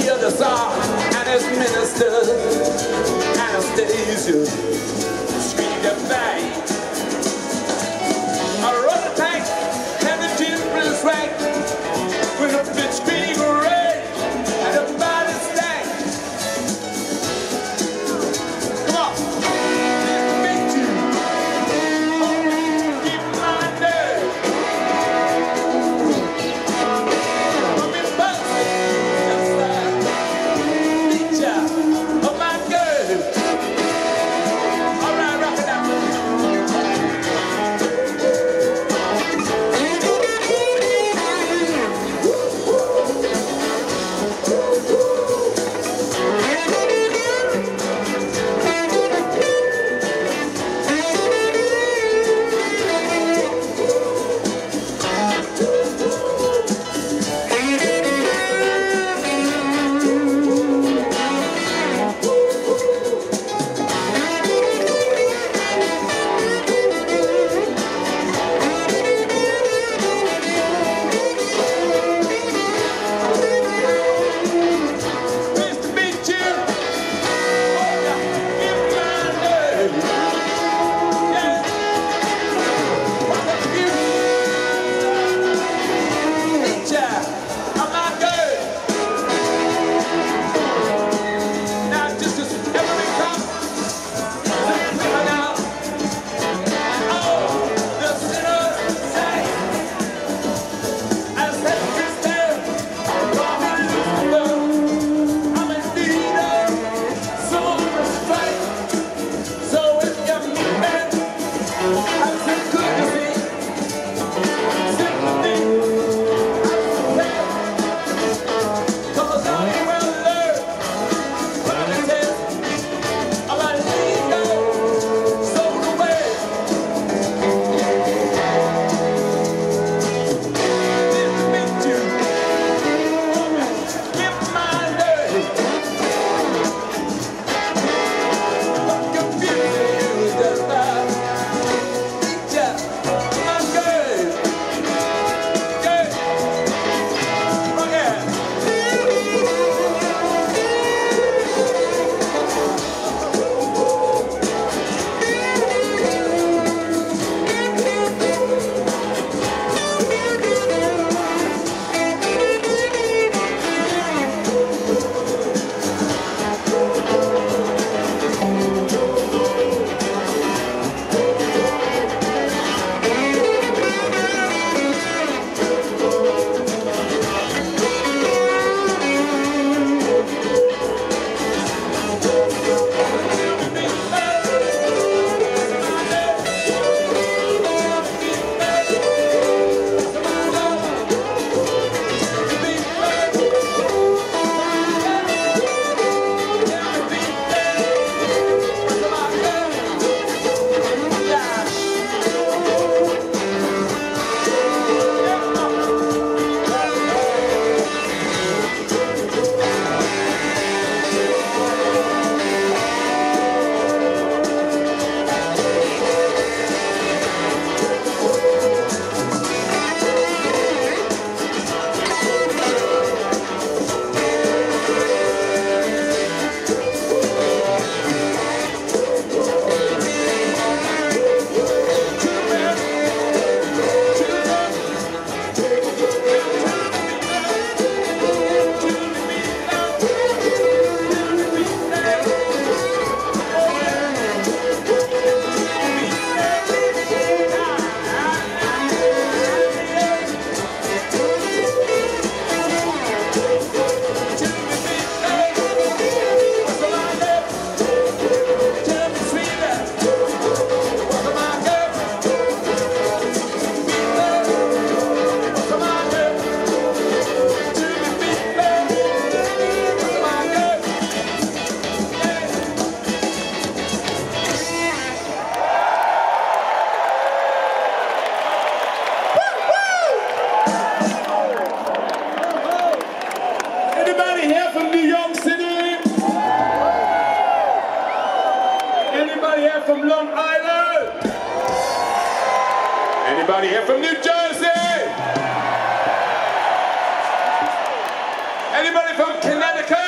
the other side, and his minister, Anastasia, screamed at bang. I run the tank, and the gin blues rank, with a bitch scream red, and a body stank. Come on, nice to meet you. Oh, keep my nerve. I'm in bus, just meet ya, oh my girl. All right, rock it out. from Long Island? Anybody here from New Jersey? Anybody from Connecticut?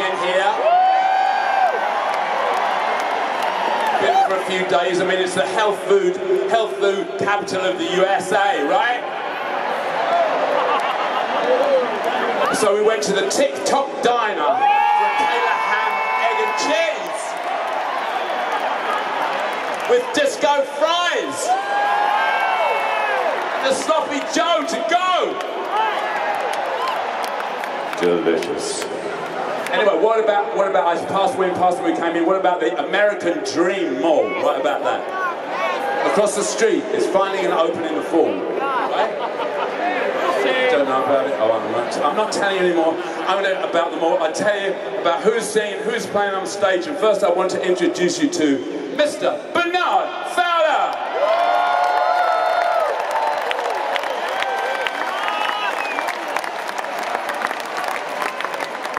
in here. Been for a few days. I mean, it's the health food capital of the USA, right? So we went to the TikTok Diner for a Kayla ham, egg and cheese with disco fries and the sloppy Joe to go. Delicious. Anyway, what about I passed when we came in, what about the American Dream Mall? What about that? Across the street, it's finally going to open in the fall, right? Don't know about it. Oh, I'm not telling you anymore. I'm going to about the mall. I'll tell you about who's singing, who's playing on stage. And first I want to introduce you to Mr. Bernard.